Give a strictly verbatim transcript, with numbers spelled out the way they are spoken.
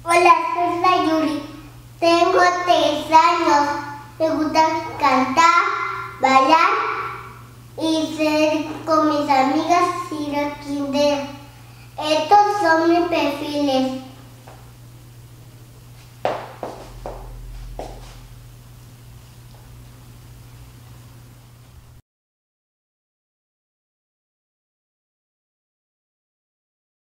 Hola, soy Sayuri. Tengo tres años. Me gusta cantar, bailar y ser con mis amigas ir al kinder. Estos son mis perfiles.